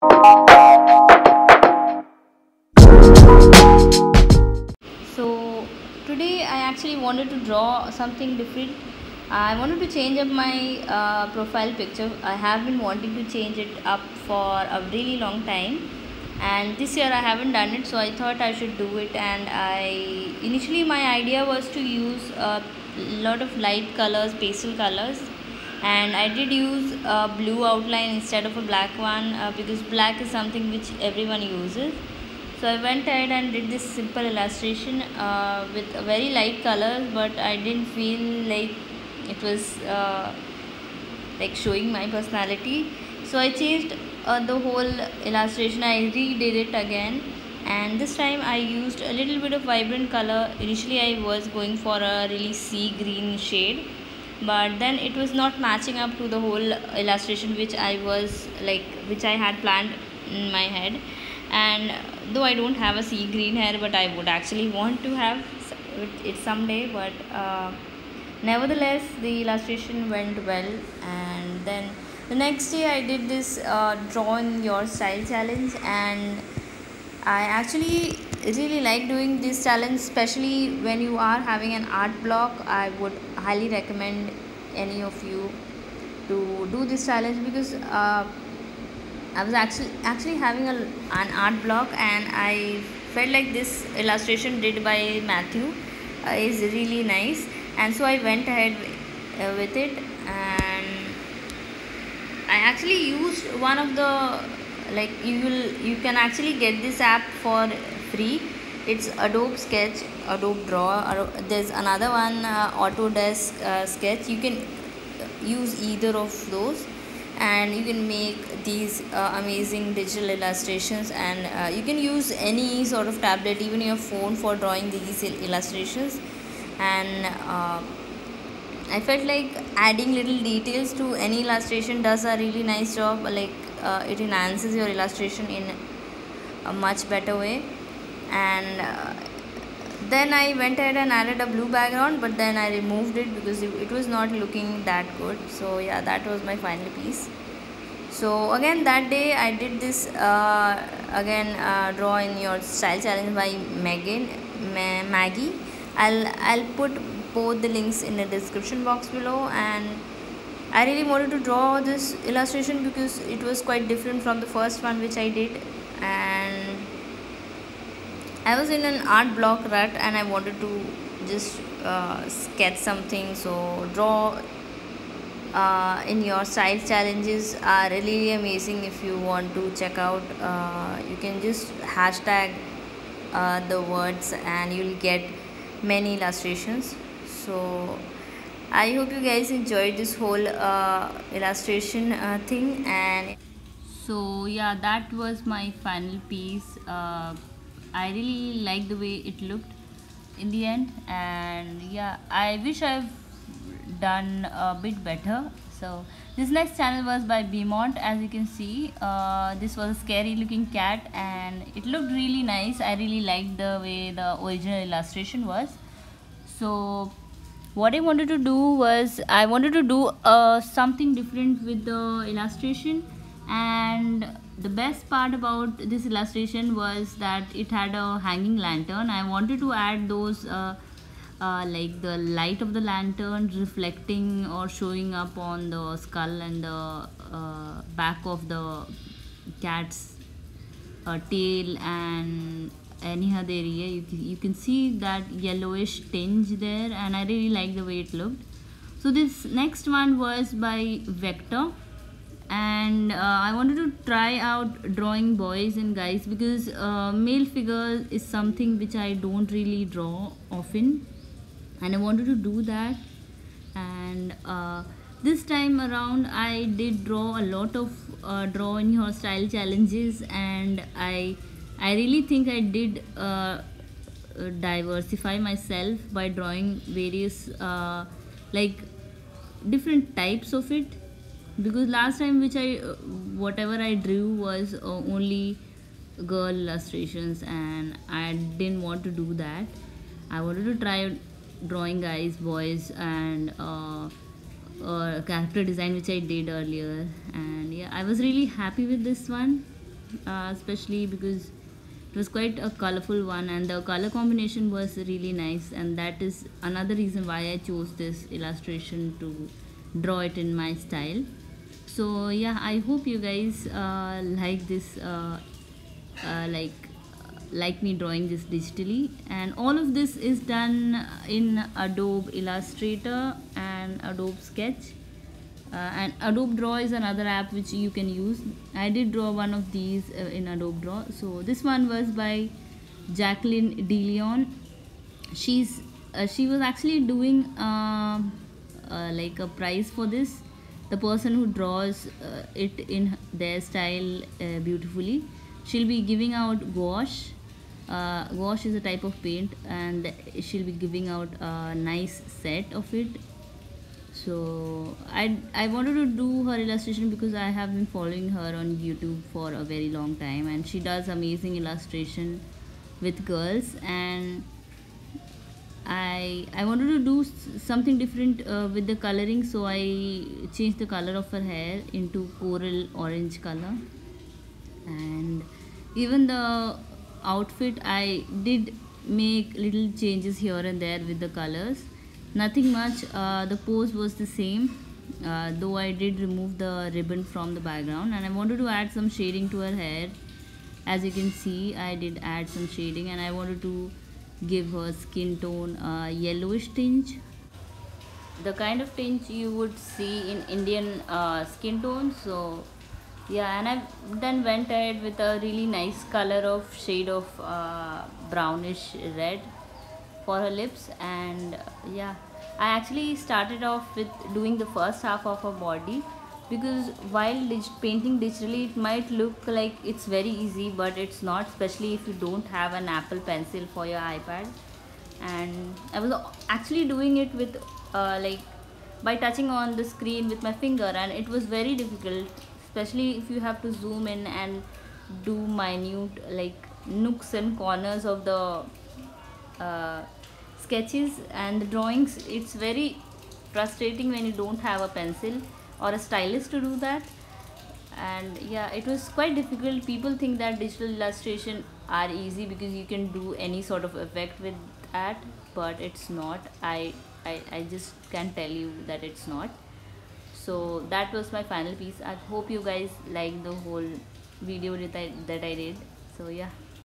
So today I actually wanted to draw something different. I wanted to change up my profile picture. I have been wanting to change it up for a really long time, and this year I haven't done it, so I thought I should do it. And I initially my idea was to use a lot of light colors, pastel colors, and I did use a blue outline instead of a black one because black is something which everyone uses. So I went ahead and did this simple illustration with very light colors, but I didn't feel like it was like showing my personality. So I changed the whole illustration. I redid it again, and this time I used a little bit of vibrant color. Initially I was going for a really sea green shade, but then it was not matching up to the whole illustration which I had planned in my head. And though I don't have a sea green hair, but I would actually want to have it someday. But nevertheless the illustration went well. And then the next day I did this draw in your style challenge, and I actually really like doing this challenge, especially when you are having an art block. I would highly recommend any of you to do this challenge because I was actually having an art block, and I felt like this illustration did by Matthew is really nice, and so I went ahead with it. And I actually used one of the, like, you can actually get this app for free. It's Adobe Sketch, Adobe Draw, or there's another one, Autodesk Sketch. You can use either of those, and you can make these amazing digital illustrations. And you can use any sort of tablet, even your phone, for drawing these illustrations. And I felt like adding little details to any illustration does a really nice job. Like it enhances your illustration in a much better way. And then I went ahead and added a blue background, but then I removed it because it was not looking that good. So yeah, that was my final piece. So again, that day I did this draw in your style challenge by Maggie. I'll put both the links in the description box below. And I really wanted to draw this illustration because it was quite different from the first one which I did. And I was in an art block rut, and I wanted to just sketch something. So draw in your style challenges are really amazing. If you want to check out, you can just hashtag the words, and you'll get many illustrations. So I hope you guys enjoyed this whole illustration thing. And so yeah, that was my final piece. I really like the way it looked in the end. And yeah, I wish I've done a bit better. So this next channel was by Beaumont. As you can see, this was a scary looking cat, and it looked really nice. I really liked the way the original illustration was. So what I wanted to do was, I wanted to do something different with the illustration. And the best part about this illustration was that it had a hanging lantern. I wanted to add those like the light of the lantern reflecting or showing up on the skull and the back of the cat's tail and any other area. You can see that yellowish tinge there, and I really like the way it looked. So this next one was by Vector, and I wanted to try out drawing boys and guys because male figures is something which I don't really draw often, and I wanted to do that. And this time around I did draw a lot of draw in your style challenges, and I really think I did diversify myself by drawing various like different types of it. Because last time which I whatever I drew was only girl illustrations, and I didn't want to do that. I wanted to try drawing guys, boys, and character design which I did earlier. And yeah, I was really happy with this one. especially because it was quite a colorful one and the color combination was really nice, and that is another reason why I chose this illustration to draw it in my style. So yeah, I hope you guys like this like me drawing this digitally, and all of this is done in Adobe Illustrator and Adobe Sketch. And Adobe Draw is another app which you can use. I did draw one of these in Adobe Draw. So this one was by Jacqueline De Leon. She was actually doing like a prize for this. The person who draws it in their style beautifully, she'll be giving out gouache. Gouache is a type of paint, and she'll be giving out a nice set of it. So I wanted to do her illustration because I have been following her on YouTube for a very long time, and she does amazing illustration with girls, and I wanted to do something different with the coloring, so I changed the color of her hair into coral orange color. And even the outfit, I did make little changes here and there with the colors, nothing much. The pose was the same, though I did remove the ribbon from the background, and I wanted to add some shading to her hair. As you can see, I did add some shading, and I wanted to give her skin tone a yellowish tinge, the kind of tinge you would see in Indian skin tone. So yeah, and I then went ahead with a really nice color of shade of brownish red for her lips. And yeah, I actually started off with doing the first half of her body, because while painting digitally it might look like it's very easy, but it's not, especially if you don't have an Apple Pencil for your iPad. And I was actually doing it with like by touching on the screen with my finger, and it was very difficult, especially if you have to zoom in and do minute like nooks and corners of the sketches and the drawings. It's very frustrating when you don't have a pencil or a stylus to do that. And yeah, it was quite difficult. People think that digital illustration are easy because you can do any sort of effect with that, but it's not. I just can tell you that it's not. So that was my final piece. I hope you guys like the whole video that I did. So yeah.